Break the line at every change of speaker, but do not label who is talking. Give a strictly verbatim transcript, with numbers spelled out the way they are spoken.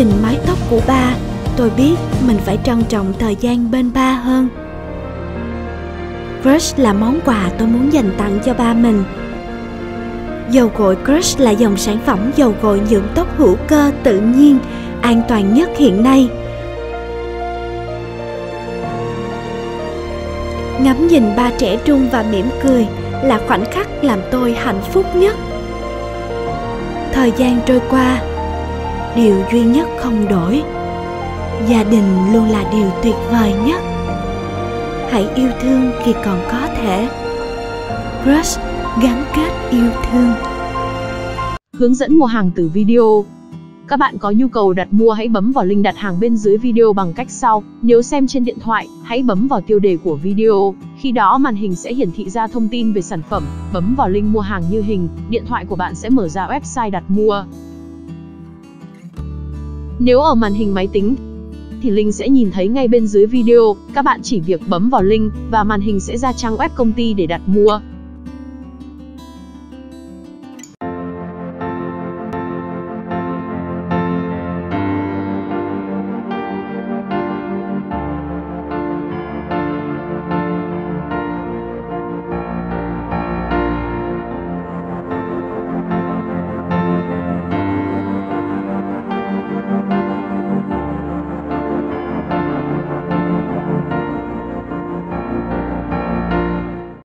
nhìn mái tóc của ba, tôi biết mình phải trân trọng thời gian bên ba hơn. Crush là món quà tôi muốn dành tặng cho ba mình. Dầu gội Crush là dòng sản phẩm dầu gội nhuộm tóc hữu cơ tự nhiên, an toàn nhất hiện nay. Ngắm nhìn ba trẻ trung và mỉm cười là khoảnh khắc làm tôi hạnh phúc nhất. Thời gian trôi qua, điều duy nhất không đổi, gia đình luôn là điều tuyệt vời nhất. Hãy yêu thương khi còn có thể. Crush gắn kết yêu thương.
Hướng dẫn mua hàng từ video. Các bạn có nhu cầu đặt mua hãy bấm vào link đặt hàng bên dưới video bằng cách sau. Nếu xem trên điện thoại, hãy bấm vào tiêu đề của video. Khi đó màn hình sẽ hiển thị ra thông tin về sản phẩm. Bấm vào link mua hàng như hình, điện thoại của bạn sẽ mở ra website đặt mua. Nếu ở màn hình máy tính, thì link sẽ nhìn thấy ngay bên dưới video. Các bạn chỉ việc bấm vào link và màn hình sẽ ra trang web công ty để đặt mua.